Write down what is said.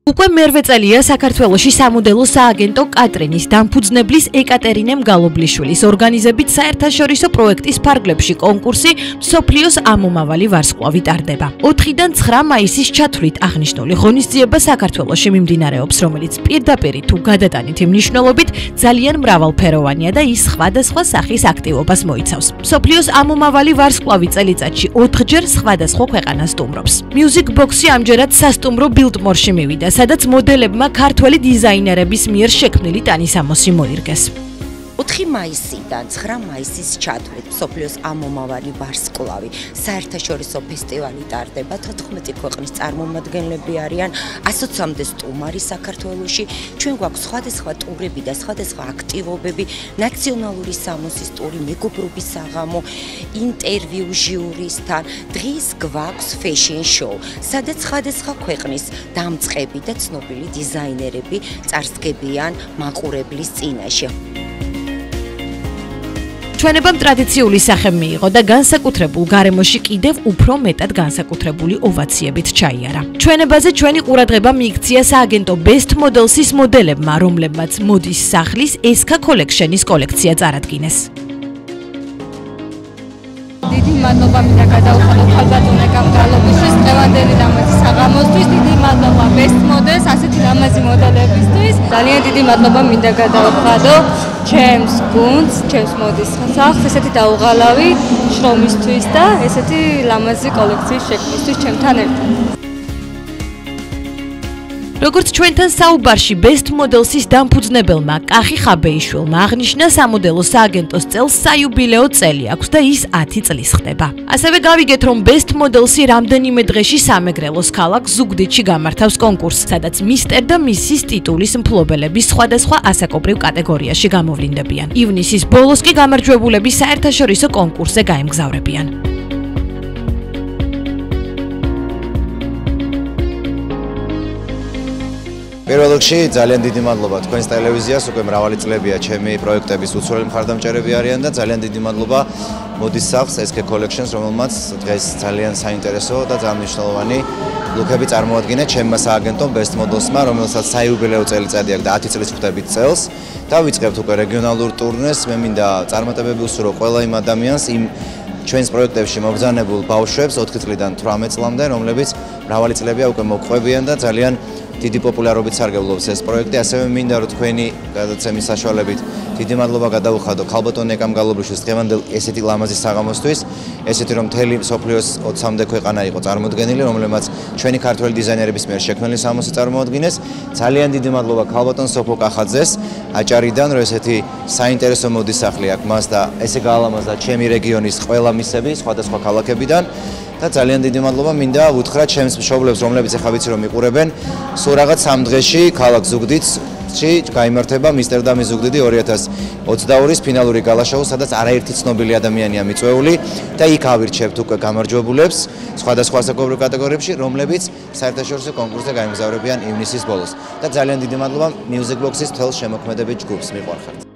უკვე მერვე წელია საქართველოში სამოდელო სააგენტო კატრინის დამფუძნებლის ეკატერინე მგალობლიშვილის ორგანიზებით საერთაშორისო პროექტის ფარგლებში კონკურსი მსოფლიოს ამომავალი ვარსკვლავი ტარდება. 4-დან 9 მაისის ჩათვლით აღნიშნული ღონისძიება საქართველოში მიმდინარეობს, რომელიც პირდაპირ თუ გადატანითი მნიშვნელობით ძალიან მრავალფეროვანია და ის სხვადასხვა სახის აქტივობას მოიცავს. მსოფლიოს ამომავალი ვარსკვლავი წელიწადში 4-ჯერ სხვადასხვა ქვეყანას სტუმრობს. Music Box-ი ამჯერად სასტუმრო ბილტმორში მივიდა, სადაც მოდელებმა ქართველი დიზაინერების მიერ შექმნილი ტანისამოსი მოირგეს. 4 მაისიდან 9 მაისის ჩათვლით მსოფლიოს ამომავალი ვარსკვლავი საერთაშორისო ფესტივალი ტარდება. 14 ქვეყნის წარმომადგენლები არიან, 120-მდე სტუმარი საქართველოში. ჩვენ გვაქვს სხვადასხვა ტურები და სხვადასხვა აქტივობები, ნაციონალური სამოსის ტური, მეგობრობის საღამო, ინტერვიუ ჟიურისთან. დღეს გვაქვს fashion show, სადაც სხვადასხვა ქვეყნის დამწყები და ცნობილი დიზაინერები წარსდგებიან მაყურებლის წინაშე. ჩვენებამ ტრადიციული სახე მიიღო და განსაკუთრებულ გარემოში კიდევ უფრო მეტად განსაკუთრებული ოვაციებით ჩაიარა. ჩვენებაზე ჩვენი ყურადღება მიიქცია სააგენტო Best Models-ის მოდელებმა, რომლებმაც მოდის სახლის SK Collection-ის კოლექცია წარადგინეს. დიდი მადლობა მინდა გადაუხადო ქალბატონე გამგალობისთვის, დღევანდელი ლამაზი საღამოსთვის, დიდი მადლობა Best Models, ასეთი ლამაზი მოდელებისთვის. ძალიან დიდი მადლობა მინდა გადაუხადო ჩემს გუნდს, ჩემს მოდის სახლს, ესეთი დაუღალავი შრომისთვის და ესეთი ლამაზი კოლექციის შექმნისთვის ჩემთან ერთად. როგორც ჩვენთან საუბარში Best Models-ის დამფუძნებელმა კახი ხაბეიშვილმა აღნიშნა, სამოდელო სააგენტოს წელს საიუბილეო წელი აქვს და ის 10 წლის ხდება. ასევე გავიგეთ, რომ Best Models-ი რამდენიმე დღეში სამეგრელოს ქალაქ ზუგდიდში გამართავს კონკურსს, სადაც მისტერ და მისის ტიტულის მფლობელები სხვადასხვა ასაკობრივ კატეგორიაში გამოვლინდებიან. ივნისის ბოლოს კი გამარჯვებულები საერთაშორისო კონკურსზე გაემგზავრებიან. პირველ რიგში ძალიან დიდი მადლობა თქვენს ტელევიზიას, უკვე მრავალი წლებია ჩემი პროექტების უცვლელი მხარდამჭერები არიან და ძალიან დიდი მადლობა მოდის სახლს SK Collections, რომელმაც დღეს ძალიან საინტერესო და ძალიან მნიშვნელოვანი ლუკები წარმოადგინა ჩემმა სააგენტომ Best Models-მა, რომელსაც საიუბილეო წელიწადი აქვს და 10 წლის ვხდებით წელს და ვიწყებთ უკვე რეგიონალურ ტურნეს. მე მინდა წარმატებები უსურვო ყველა იმ ადამიანს, იმ ჩვენს პროექტებში მობრძანებულ ბავშვებს 4 წლიდან 18 წლამდე, რომლებიც მრავალი წლებია უკვე მოყვებიან და ძალიან დიდი პოპულარობით სარგებლობს ეს პროექტი. ასევე მინდა რომ თქვენი გადაცემის საშუალებით დიდი მადლობა გადაუხადო ქალბატონე გამგალობლიშვილის დღევანდელ ესეთი ლამაზი საღამოსთვის, ესეთი რომ მთელი მსოფლიოს 20-მდე ქვეყანა იყო წარმოდგენილი, რომლებმაც ჩვენი ქართველი დიზაინერების მიერ შექმნილი სამოსი წარმოადგენეს. ძალიან დიდი მადლობა ქალბატონ სოფო კახაძეს აჭარიდან, რომ ესეთი საინტერესო მოდის სახლი აქვს მას და ესე გაალამაზა ჩემი რეგიონის ყველა მისები სხვადასხვა ქალაქებიდან. და ძალიან დიდი მადლობა მინდა უთხრა ჩემს მშობლებს, რომლებიც ახლა ვიცი რომ მიყურებენ. სულ რაღაც 3 დღეში ქალაქ ზუგდიდში გაიმართება მისტერ და მის ზუგდიდი 2022-ის ფინალური გალა შოუ, სადაც არაერთი ცნობილი ადამიანია მიწვეული და იქ ავირჩევთ უკვე გამარჯვებულებს სხვადასხვა ასაკობრივ კატეგორიებში, რომლებიც საერთაშორისო კონკურსზე გაემგზავრებიან ივნისის ბოლოს. და ძალიან დიდი მადლობა Music Box-ის მთელ შემოქმედებით ჯგუფს, მიყვარხართ.